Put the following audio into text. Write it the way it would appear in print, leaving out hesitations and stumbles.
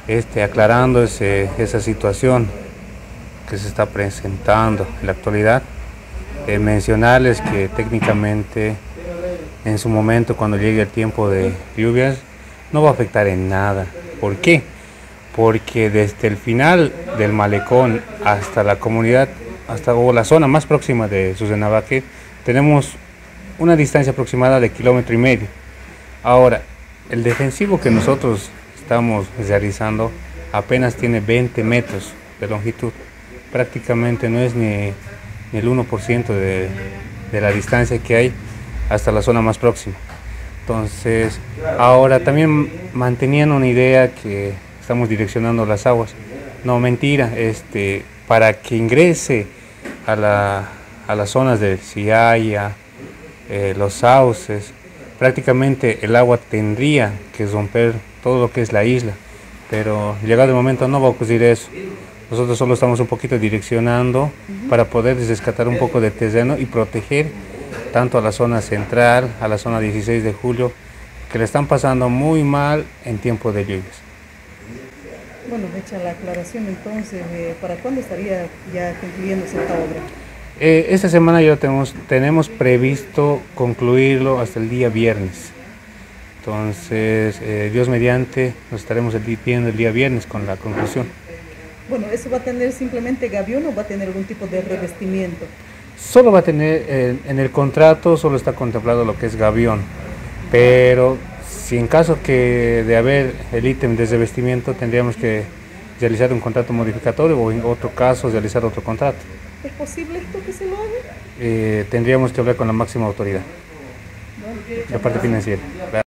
aclarando esa situación que se está presentando en la actualidad. Mencionarles que técnicamente en su momento, cuando llegue el tiempo de lluvias, no va a afectar en nada. ¿Por qué? Porque desde el final del malecón hasta la comunidad, o la zona más próxima de Susenavaque, tenemos una distancia aproximada de 1,5 km. Ahora, el defensivo que nosotros estamos realizando apenas tiene 20 metros de longitud. Prácticamente no es ni el 1% de la distancia que hay hasta la zona más próxima. Entonces, ahora también mantenían una idea que estamos direccionando las aguas. No, mentira, para que ingrese a las zonas de Ciaya, los sauces, prácticamente el agua tendría que romper todo lo que es la isla, pero llegado el momento no va a ocurrir eso. Nosotros solo estamos un poquito direccionando para poder rescatar un poco de terreno y proteger tanto a la zona central, a la zona 16 de julio, que le están pasando muy mal en tiempo de lluvias. Bueno, hecha la aclaración entonces, ¿para cuándo estaría ya concluyéndose esta obra? Esta semana ya tenemos previsto concluirlo hasta el día viernes. Entonces, Dios mediante, nos estaremos viendo el día viernes con la conclusión. Bueno, ¿eso va a tener simplemente gabión o va a tener algún tipo de revestimiento? Solo va a tener, en el contrato solo está contemplado lo que es gabión, pero si en caso de haber el ítem de revestimiento, tendríamos que realizar un contrato modificatorio o en otro caso realizar otro contrato. ¿Es posible esto que se lo haga? Tendríamos que hablar con la máxima autoridad, Bueno, la parte financiera.